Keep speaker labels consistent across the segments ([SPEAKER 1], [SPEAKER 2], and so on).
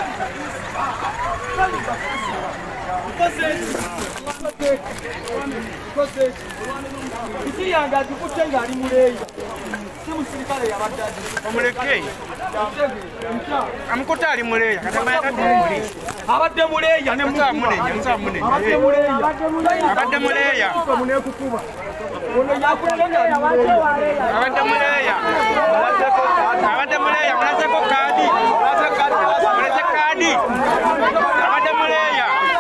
[SPEAKER 1] Ikiyanga dikutenga ali muleyi. Si musirikale yabaddaji.
[SPEAKER 2] Omulekei. Amukuta ali muleyi. Katamanya kati muleyi.
[SPEAKER 1] Abadde muleyi ne
[SPEAKER 2] munenya.
[SPEAKER 1] Abadde muleyi.
[SPEAKER 2] Abadde muleyi.
[SPEAKER 1] Mune kukuba. Ono yakutenga ali muleyi.
[SPEAKER 2] Abadde muleyi. Abadde muleyi. Mulazeko kadi. Mulazeko kadi. Abadde muleyi.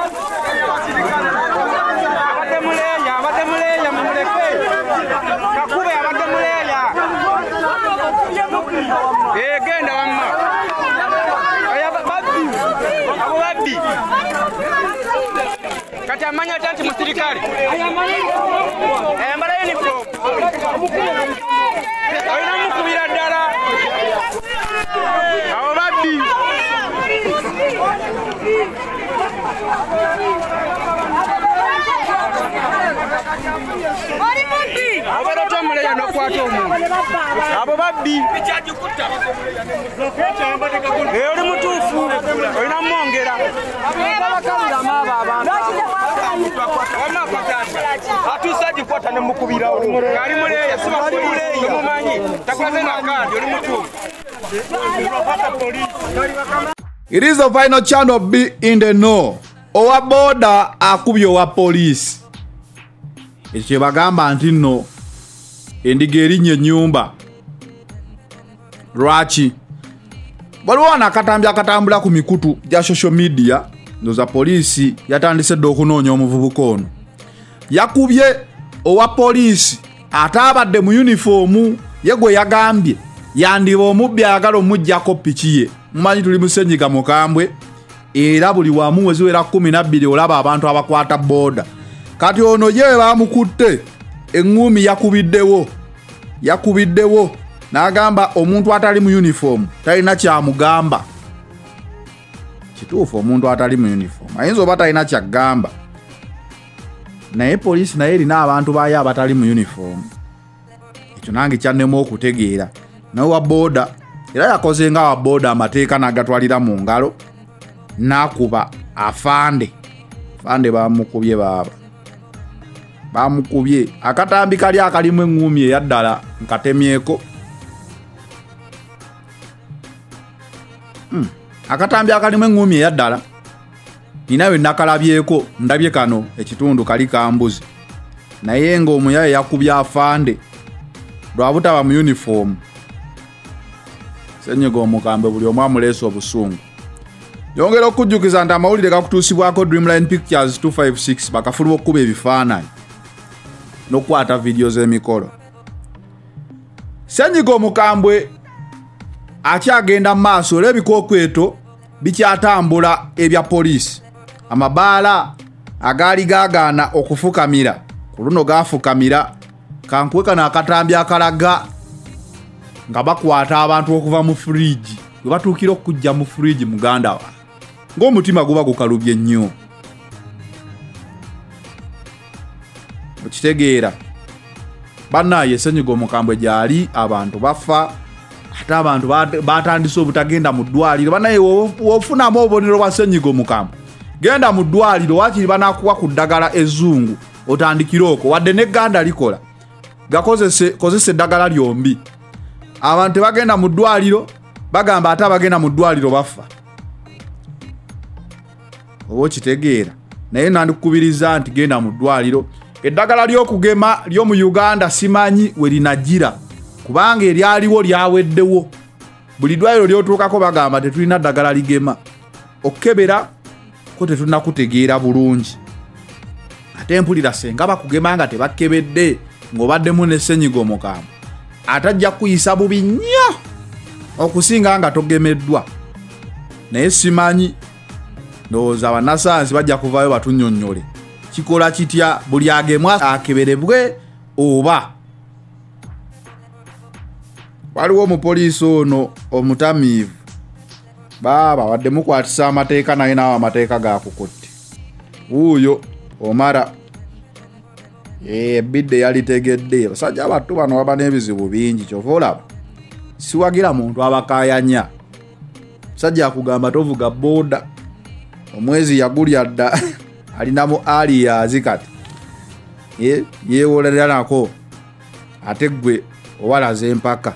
[SPEAKER 2] Abadde muleyi. Abadde muleyi. Mumulekei. Kakube abadde muleyi. Genda wamma. Abo babbi. Kati amanya tanti musirikale. Ayambala uniform. Oyina mukubira ddala. Abo babbi. Abera tomuleya nokwata omuntu. Abo babbi. Oli mutuufu. Olina mwongera. Atusagikwata ne mukubirawo. Ali muleya siba muleya mumanyi. Takulaze na kandi oli mutuufu.
[SPEAKER 3] It is the final channel B in the know. Owa boda akubye owa police. Ekye bagamba nti nno endiga erinnya ennyumba. Lwaki? Waliwo nakatambya akatambula ku mikutu gya social media ndoza poliisi yatandise dde okunoonya omuvubuka ono. Yakubye owa poliisi ate abadde mu uniformu ye gwe yagambye yandiba omubbi ayagala omuggyako piki ye. Mumanyi tuli mu ssenyiga mukambwe era buli wamu we ziwera 12 olaba abantu abakwata booda. Kati ono ye bamukutte eŋŋumi yakubiddewo n'agamba omuntu atali mu uniform talina kyamugamba. Kituufu omuntu atali mu uniform ayinza oba talina kyagamba, naye poliisi naye erina abantu baayo abatali mu uniform. Ekyo nange kyannema okutegeera. Nawe wa booda era yakoze nga wa booda amateeka n'agatwalira mu ngalo n'akuba afande bamukubye bamukubye akatambi kali akalimu eŋŋumi eyaddala nkatemyeko. Akatambi akalimu eŋŋumi eyaddala ninawe nakalabyeko ndabye kano ekitundu kali kambuzi, naye ng'omuyaye yakubye afande lwabutaba mu uniform. Ssenyiga omukambwe buli omu amuleese obusungu. Yongera okujjukiza nti amawulire gakutuusibwako Dreamline Pictures 256 bakafulwa okkuba ebifaananyi n'okukwata vidiyo z'emikolo. Ssenyiga omukambwe akyagenda mu maaso era ebikookweto bikyatambula ebya poliisi. Amabaala agaali gaagaana okufukamira ku luno gaafukamira. Kankuwe kano akatambi akalaga nga bakwata abantu okuva mu fridge we batuukira okujja mu fridge muganda wa ng'omutima guba gukalubye nnyo. Okitegeera bannaye Ssenyiga omukambwe gyali abantu bafa ate abantu batandise obutagenda mu ddwaliro. Bannaye wofunamu obubonero bwa Ssenyiga omukambwe genda mu ddwaliro wakiri banakuwa ku ddagala ezzungu otandikire okwo wadde n'egganda likola kozesa eddagala lyombi. Abantu bagenda mu ddwaliro bagamba ate abagenda mu ddwaliro bafa. Oba okitegeera naye nandikukubiriza nti genda mu ddwaliro. Eddagala ly'okugema ly'omu Uganda simanyi we linagira kubanga eryaliwo lyaweddewo. Buli ddwaliro lyotuukako bagamba tetulina ddagala ligema. Okukebera ko tetulina kutegeera bulungi. Ate mpulira senga bakugema nga tebakebedde ng'obaddemu ne Ssenyiga omukambwe atajja kuyisa bubi nnyo okusinga nga togemeddwa. Naye simanyi ndowooza bannasayansi bajja kuvaayo batunnyonnyole kikola kitya buli agemwa akeberebwe oba. Waliwo omupoliisi ono omutamiivu baaba wadde mukwatisa amateeka naye naawe amateeka gakukutte. Wuuyo omara bidde yalitegedde. Basajja abattu bano baba n'ebizibu bingi kyova olaba siwagira muntu abakayanya. sajja akugamba tovuga boda omwezi yagulya dda alinamu alias kati yeewolerera nako ate gwe owalaze empaka.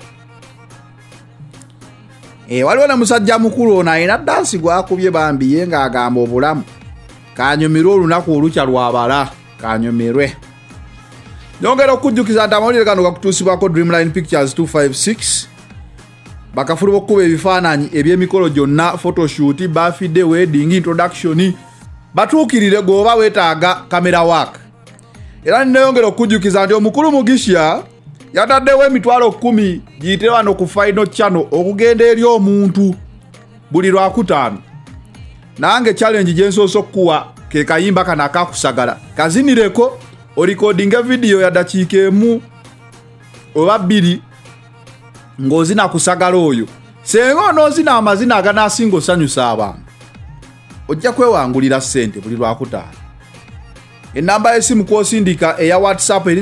[SPEAKER 3] Waliwo na musajja mukulu ono alina dansi gwakubye bambi ye ng'agamba obulamu kanyumirwe olunaku olukya lwabala kanyumirwe. Nyongera okujjukiza nti amawulire gano gakutuusibwako Dreamline Pictures 256 bakafulu b'okkuba ebifaananyi eby'emikolo gyonna photoshoot, birthday, wedding, introduction batuukirire gwoba weetaaga camera work. Era nneeyongera okujjukiza nti omukulu Mugisha yataddewo emitwalo 10 giyite wano ku Final Channel okugenda eri omuntu buli Lwakutaano. Nange challenge gye nsoose okuwa ke kayimba kano akakusagala kazinireko orikodinga video ya dakiika 1 oba 2 ng'ozina kusagala oyo. Senga onoozina amazina aganasinga osanyusa abantu ojja kwewangulira ssente buli Lwakutaano. Enamba y'essimu kw'osindika eya WhatsApp eri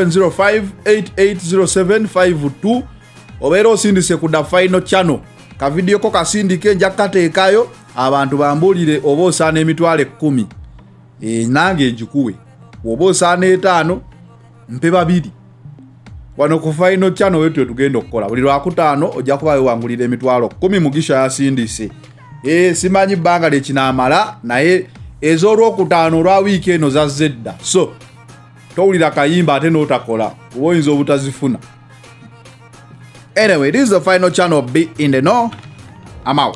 [SPEAKER 3] 0705880752 obeera osindise ku da Final Channel ka video ko kasindike nja kateekayo abantu bambuulire oba osaana emitwalo 10 nange njikuwe oba osaana 5 mpe 2 wano ku Final Channel wetu tugenda okukola buli Lwakutaano ojja kuba wewangulira emitwalo 10 Mugisha yasindise. Simanyi bbanga lyekinaamala naye ez'Olwokutaano olwa wiiki eno zazze dda, so towulira kayimba ate n'otakola oba oyinza obutazifuna. Anyway, this is the Final Channel. Be in the know. I'm out.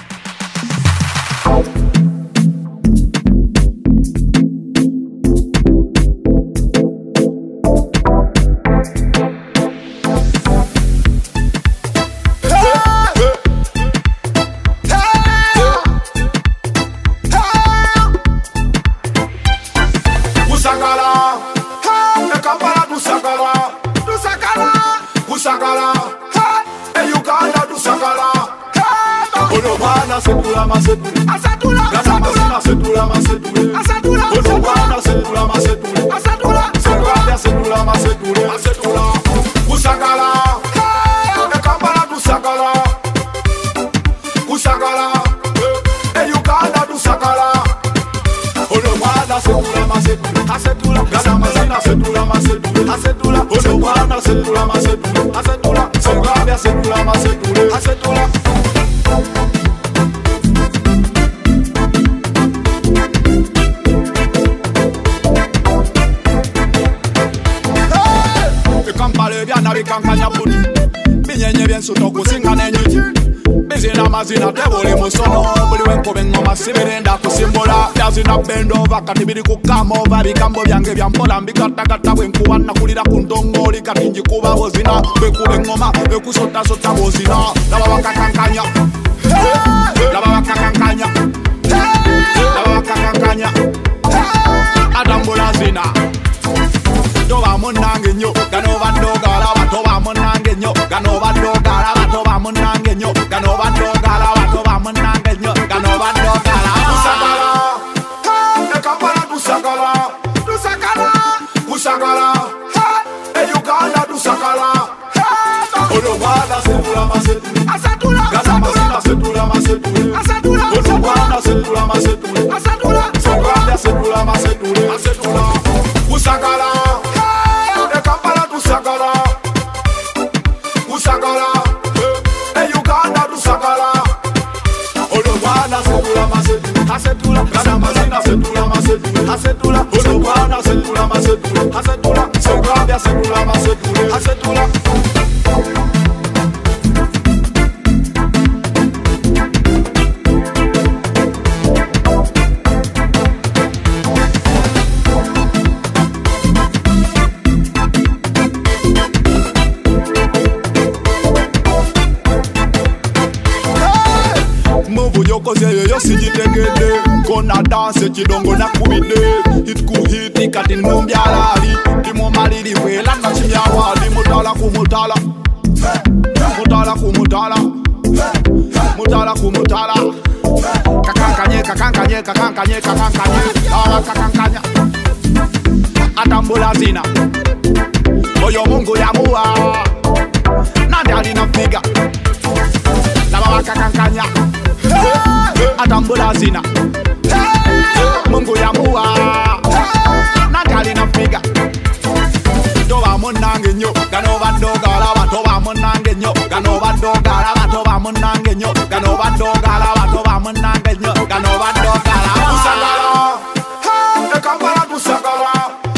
[SPEAKER 3] Kati biri kukama ova bikambo byange byampola mbikatakata bwenkuwana kulira ku ntongoli kati njikuba bozina bwekula engoma ekusotasota bozina laba bakakankanya atambula zina toba munange nnyo gano bandogala batoba munange nnyo gano bandogala batoba munange nnyo gano bandogala batoba munange nnyo gano bandogala Kusagala, hey, Uganda do sakala, Olobana setula masetula, asadula, asadula, setula masetula, asadula, Olobana setula masetula, asadula, Soganda setula masetula, asadula, Kusagala, hey, Kampala do sakala, Kusagala, hey, Uganda do sakala, Olobana setula masetula, asadula, Kasamazina setula masetula, asadula, Olobana setula masetula. Asetula, Sogabia setula masetula, asetula. Move yoko zeyo yosijitegede kona dance chidongo na kubide hit ku hit kati numbyalali dimo maliri wela na chimyawa dimutala kumutala mutala kumutala mutala kumutala kakankanye kakankanye kakankanye kakankanye kakankanya atambula zina oyo Mungu yamuwa nandi alina figa laba
[SPEAKER 4] wakakankanya atambula zina Mungu ya muwa nangali na figa toba munange nyo gano badogala batoba munange nyo gano badogala batoba munange nyo gano badogala batoba munange nyo gano badogala usagala e Kampala dusagala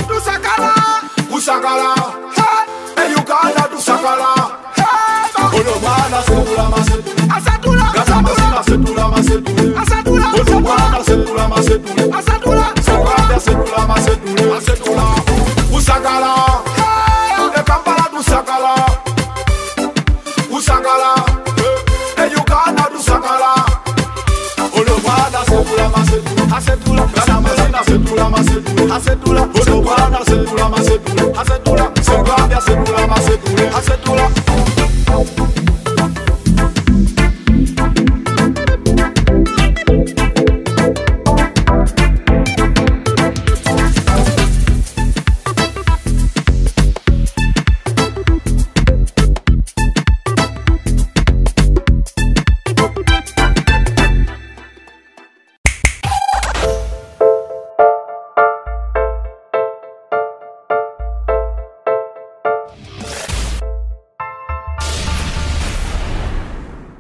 [SPEAKER 4] usagala e Uganda dusagala olo bana setula masetu asadula gasamasi setula masetu asadula olo bana setula masetu asadula sagala setula masetu asadula usagala e Kampala dusagala usagala e Uganda dusagala olo bana setula masetu asadula gasamasi setula masetu asadula olo bana setula masetu asadula